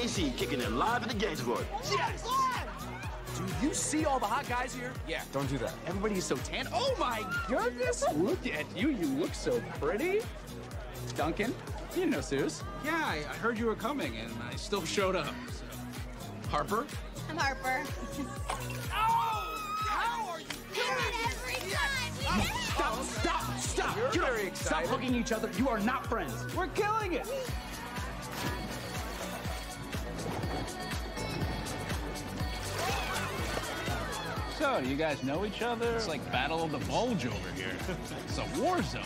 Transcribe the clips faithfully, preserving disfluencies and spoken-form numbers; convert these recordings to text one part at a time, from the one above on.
A C kicking it live at the Games Board. Yes! Do you see all the hot guys here? Yeah. Don't do that. Everybody is so tan. Oh my goodness! Look at you. You look so pretty. Duncan, you didn't know Suze. Yeah, I, I heard you were coming, and I still showed up. So. Harper? I'm Harper. Oh! How are you doing it every time! We did it! Stop, stop, stop! You're You don't- very excited. Stop hugging each other. You are not friends. We're killing it. So, do you guys know each other? It's like Battle of the Bulge over here. It's a war zone.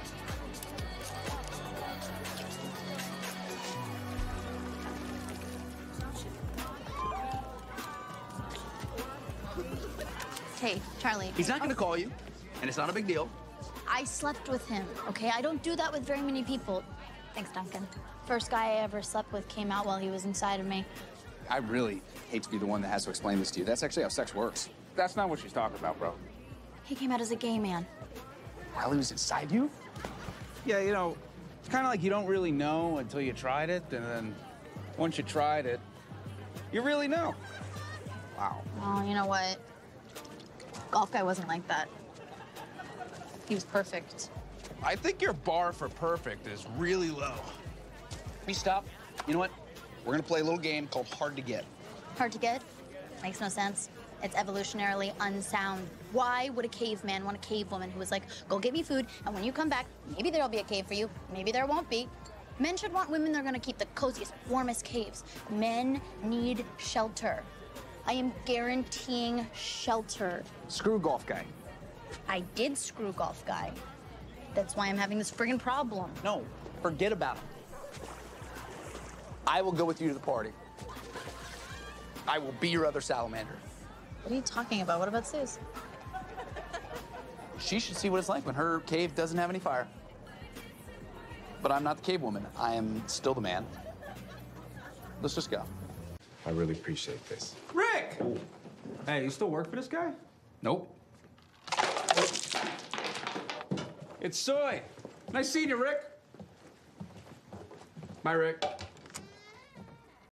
Hey, Charlie. He's not gonna call you, and it's not a big deal. I slept with him, okay? I don't do that with very many people. Thanks, Duncan. First guy I ever slept with came out while he was inside of me. I really hate to be the one that has to explain this to you. That's actually how sex works. That's not what she's talking about, bro. He came out as a gay man. While he was inside you? Yeah, you know, it's kind of like you don't really know until you tried it, and then once you tried it, you really know. Wow. Oh, you know what? Golf guy wasn't like that. He was perfect. I think your bar for perfect is really low. We stop. You know what? We're gonna play a little game called Hard to Get. Hard to get? Makes no sense. It's evolutionarily unsound. Why would a caveman want a cave woman who was like, go get me food, and when you come back, maybe there'll be a cave for you, maybe there won't be. Men should want women that are gonna keep the coziest, warmest caves. Men need shelter. I am guaranteeing shelter. Screw golf guy. I did screw golf guy. That's why I'm having this friggin' problem. No, forget about him. I will go with you to the party. I will be your other salamander. What are you talking about? What about Suze? She should see what it's like when her cave doesn't have any fire. But I'm not the cave woman. I am still the man. Let's just go. I really appreciate this. Rick! Hey, you still work for this guy? Nope. It's Soy. Nice seeing you, Rick. Bye, Rick.